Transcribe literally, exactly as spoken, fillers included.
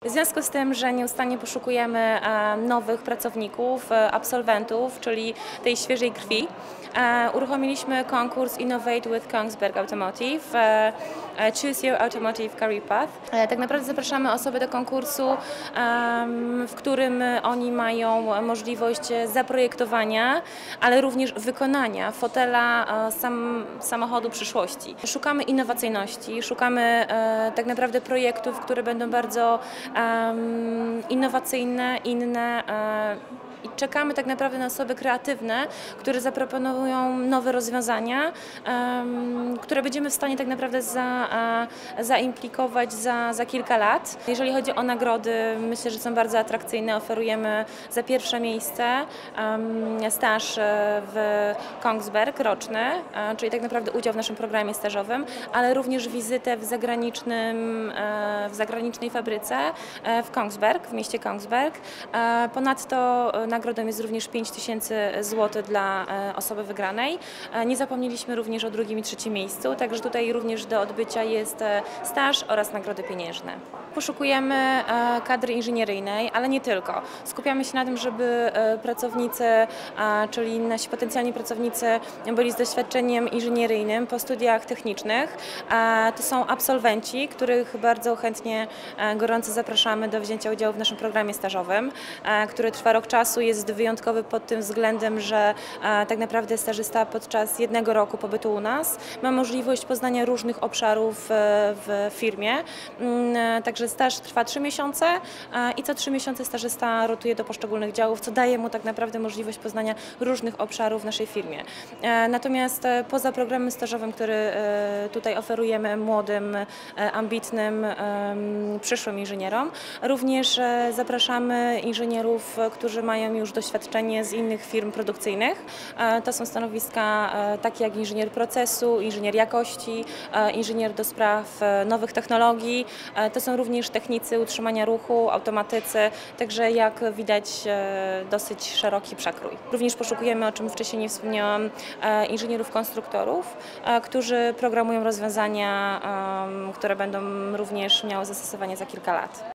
W związku z tym, że nieustannie poszukujemy e, nowych pracowników, e, absolwentów, czyli tej świeżej krwi, e, uruchomiliśmy konkurs Innovate with Kongsberg Automotive, e, e, Choose Your Automotive Career Path. E, tak naprawdę zapraszamy osoby do konkursu, e, w którym oni mają możliwość zaprojektowania, ale również wykonania fotela e, sam, samochodu przyszłości. Szukamy innowacyjności, szukamy e, tak naprawdę projektów, które będą bardzo Um, innowacyjne, inne uh, i czekamy tak naprawdę na osoby kreatywne, które zaproponują nowe rozwiązania, um, które będziemy w stanie tak naprawdę za, uh, zaimplikować za, za kilka lat. Jeżeli chodzi o nagrody, myślę, że są bardzo atrakcyjne. Oferujemy za pierwsze miejsce um, staż w Kongsberg roczny, uh, czyli tak naprawdę udział w naszym programie stażowym, ale również wizytę w zagranicznym, uh, w zagranicznej fabryce w Kongsberg, w mieście Kongsberg. Ponadto nagrodą jest również pięć tysięcy złotych dla osoby wygranej. Nie zapomnieliśmy również o drugim i trzecim miejscu, także tutaj również do odbycia jest staż oraz nagrody pieniężne. Poszukujemy kadry inżynieryjnej, ale nie tylko. Skupiamy się na tym, żeby pracownicy, czyli nasi potencjalni pracownicy byli z doświadczeniem inżynieryjnym po studiach technicznych. To są absolwenci, których bardzo chętnie, gorąco zapraszamy do wzięcia udziału w naszym programie stażowym, który trwa rok czasu. Jest wyjątkowy pod tym względem, że tak naprawdę stażysta podczas jednego roku pobytu u nas ma możliwość poznania różnych obszarów w firmie. Także staż trwa trzy miesiące i co trzy miesiące stażysta rotuje do poszczególnych działów, co daje mu tak naprawdę możliwość poznania różnych obszarów w naszej firmie. Natomiast poza programem stażowym, który tutaj oferujemy młodym, ambitnym, przyszłym inżynierom, również zapraszamy inżynierów, którzy mają już doświadczenie z innych firm produkcyjnych. To są stanowiska takie jak inżynier procesu, inżynier jakości, inżynier do spraw nowych technologii. To są również technicy utrzymania ruchu, automatycy, także jak widać dosyć szeroki przekrój. Również poszukujemy, o czym wcześniej nie wspomniałam, inżynierów konstruktorów, którzy programują rozwiązania, które będą również miały zastosowanie za kilka lat.